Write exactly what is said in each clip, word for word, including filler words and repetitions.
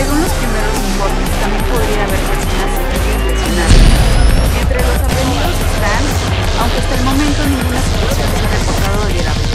Según los primeros informes, también podría haber personas civiles lesionadas. Entre los aprendidos están, aunque hasta el momento ninguna situación se ha reportado de gravedad.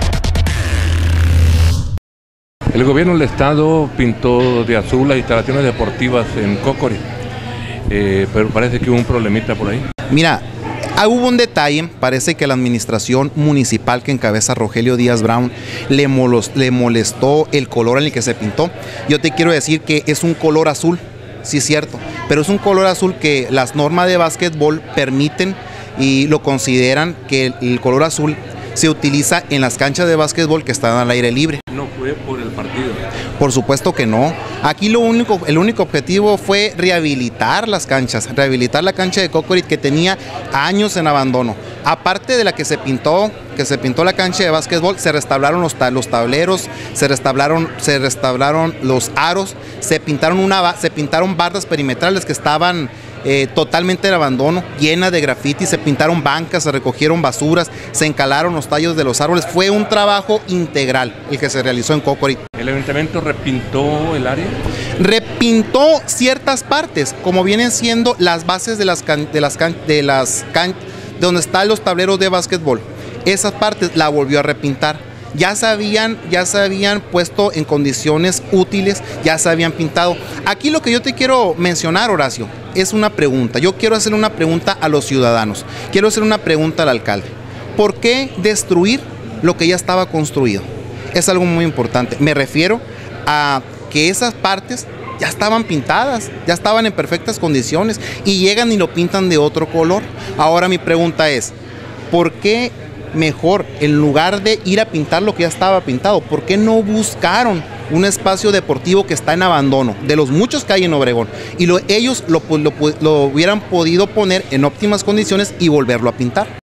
El gobierno del estado pintó de azul las instalaciones deportivas en Cocori, eh, pero parece que hubo un problemita por ahí. Mira, ah, hubo un detalle, parece que la administración municipal que encabeza Rogelio Díaz Brown le, molos, le molestó el color en el que se pintó. Yo te quiero decir que es un color azul, sí es cierto, pero es un color azul que las normas de básquetbol permiten y lo consideran que el, el color azul se utiliza en las canchas de básquetbol que están al aire libre. No fue por el partido. Por supuesto que no. Aquí lo único, el único objetivo fue rehabilitar las canchas, rehabilitar la cancha de Cocorit que tenía años en abandono. Aparte de la que se pintó, que se pintó la cancha de básquetbol, se restauraron los, ta los tableros, se restauraron, se restauraron los aros, se pintaron una, se pintaron bardas perimetrales que estaban eh, totalmente en abandono, llenas de graffiti, se pintaron bancas, se recogieron basuras, se encalaron los tallos de los árboles. Fue un trabajo integral el que se realizó en Cocorit. ¿El ayuntamiento repintó el área? Repintó ciertas partes, como vienen siendo las bases de las can de las can de las can de donde están los tableros de básquetbol. Esas partes la volvió a repintar. Ya se habían, ya se habían puesto en condiciones útiles, ya se habían pintado. Aquí lo que yo te quiero mencionar, Horacio, es una pregunta. Yo quiero hacer una pregunta a los ciudadanos. Quiero hacer una pregunta al alcalde. ¿Por qué destruir lo que ya estaba construido? Es algo muy importante. Me refiero a que esas partes ya estaban pintadas, ya estaban en perfectas condiciones y llegan y lo pintan de otro color. Ahora mi pregunta es, ¿por qué mejor, en lugar de ir a pintar lo que ya estaba pintado, por qué no buscaron un espacio deportivo que está en abandono, de los muchos que hay en Obregón, y lo, ellos lo, lo, lo hubieran podido poner en óptimas condiciones y volverlo a pintar?